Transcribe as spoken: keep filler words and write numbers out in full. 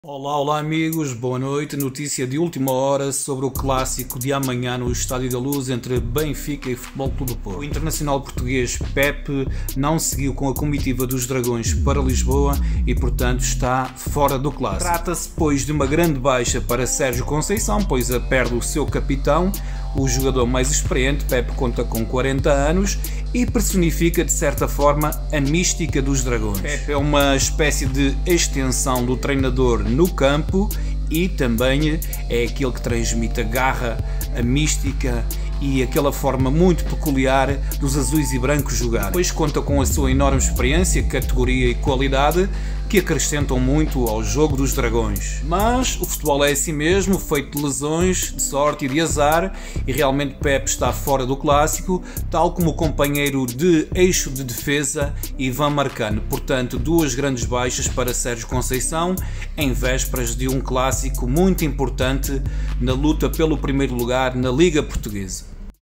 Olá, olá amigos, boa noite. Notícia de última hora sobre o clássico de amanhã no Estádio da Luz entre Benfica e Futebol Clube do Porto. O internacional português Pepe não seguiu com a comitiva dos Dragões para Lisboa e, portanto, está fora do clássico. Trata-se, pois, de uma grande baixa para Sérgio Conceição, pois a perde o seu capitão. O jogador mais experiente, Pepe, conta com quarenta anos e personifica de certa forma a mística dos Dragões. Pepe é uma espécie de extensão do treinador no campo e também é aquele que transmite a garra, a mística e aquela forma muito peculiar dos azuis e brancos jogar. Pois conta com a sua enorme experiência, categoria e qualidade que acrescentam muito ao jogo dos Dragões. Mas o futebol é assim mesmo, feito de lesões, de sorte e de azar, e realmente Pepe está fora do clássico, tal como o companheiro de eixo de defesa Ivan Marcano. Portanto, duas grandes baixas para Sérgio Conceição, em vésperas de um clássico muito importante na luta pelo primeiro lugar na Liga Portuguesa.